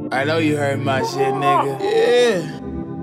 I know you heard my shit, nigga. Yeah.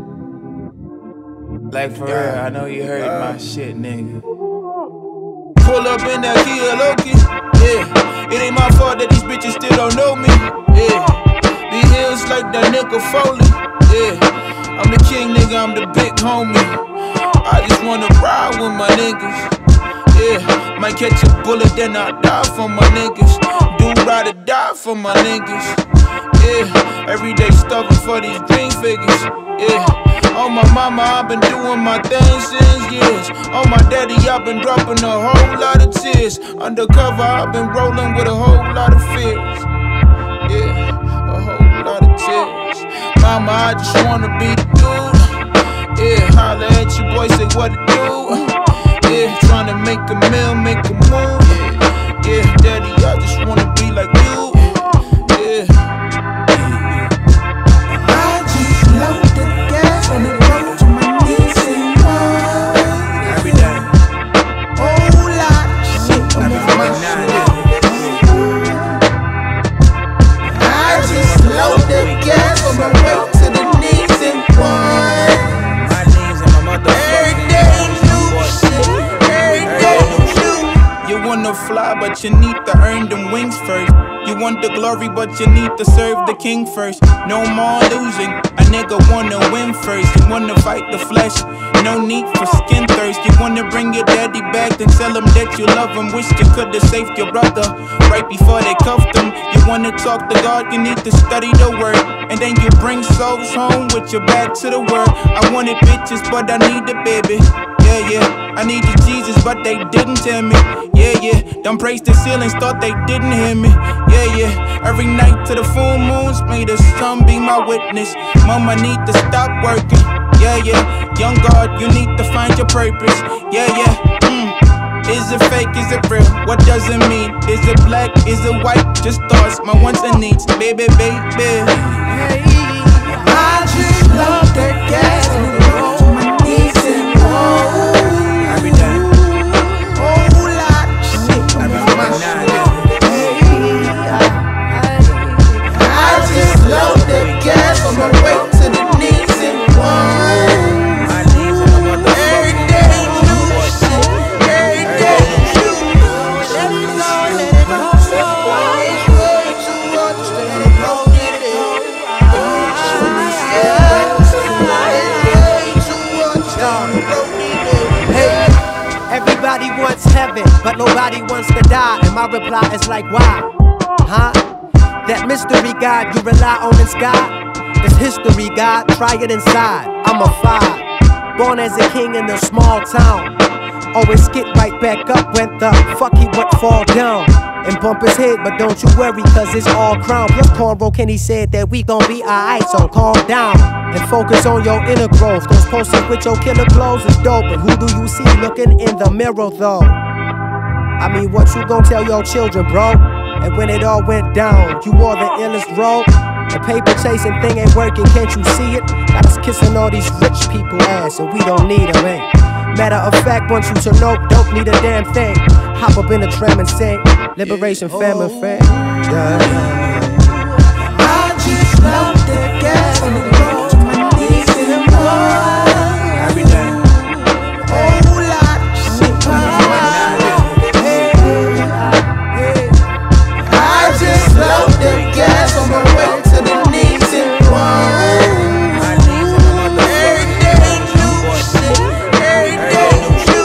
Like for real, I know you heard my shit, nigga. Pull up in that Kia Loki. Yeah. It ain't my fault that these bitches still don't know me. Yeah. Be hills like that nigga Foley. Yeah. I'm the king, nigga, I'm the big homie. I just wanna ride with my niggas. Yeah. Might catch a bullet, then I die for my niggas. Do ride or die for my niggas. Yeah. Everyday stuffing for these green figures. Yeah. On my mama, I've been doing my thing since years. On my daddy, I've been dropping a whole lot of tears. Undercover, I've been rolling with a whole lot of fears. Yeah, a whole lot of tears. Mama, I just wanna be the dude. Yeah, holla at your boy, say what to do. Yeah, tryna make a meal, make a move. Yeah, daddy, I just wanna be like you. Yeah. I just love the gas on the road to my knees and wine. Every day. Whole lot of shit on the road. I just love the gas on my way to the knees and wine. My knees and my motherfucking Every day new shit, every day new. You wanna fly, but you need to earn them wings first. You want the glory, but you need to serve the king first. No more losing, a nigga wanna win first. You wanna fight the flesh, no need for skin thirst. You wanna bring your daddy back, then tell him that you love him. Wish you could've saved your brother right before they cuffed him. You wanna talk to God, you need to study the word. And then you bring souls home with your back to the world. I wanted bitches, but I need a baby. Yeah, yeah, I needed Jesus, but they didn't tell me. Yeah, yeah, done praised the ceilings, thought they didn't hear me. Yeah, yeah, every night to the full moons, may the sun be my witness. Mama need to stop working. Yeah, yeah, young God, you need to find your purpose. Yeah, yeah, Is it fake, is it real? What does it mean? Is it black, is it white? Just thoughts, my wants and needs. Baby, baby. I just love that gas on the road to my knees and wine. Every day. Whole lot of shit on the road. I just love that gas on my way to the knees and wine. My knees and my motherfucking Every day new shit, every day new. Let it go, let it go. It's way too much, let it go, get it. Hey, everybody wants heaven, but nobody wants to die. And my reply is like, why? Huh? That mystery God you rely on in sky is history, God. Try it inside. I'm a 5, born as a king in a small town. Always get right back up when the fuck he would fall down and bump his head, but don't you worry, cause it's all crown. Plus Cornrow Kenny said that we gon' be alright, so calm down and focus on your inner growth. Those posters with your killer clothes is dope, but who do you see looking in the mirror though? I mean, what you gon' tell your children, bro? And when it all went down, you wore the illest robe. The paper chasing thing ain't working, can't you see it? Got us kissing all these rich people ass, and we don't need them, eh? Matter of fact, want you to know, don't need a damn thing. Hop up in the tram and sing Liberation Family Friend. Yeah. I just love the gas on the road to my knees and wine. Every day. Whole lot of shit on the road. I just love the gas on my way to the knees and wine. My knees and my motherfucking Every day new shit, every day new.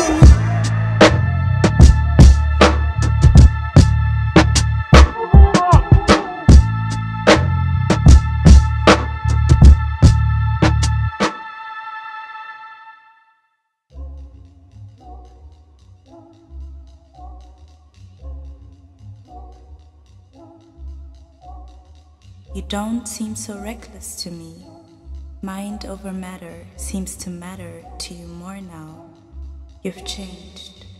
You don't seem so reckless to me. Mind over matter seems to matter to you more now. You've changed.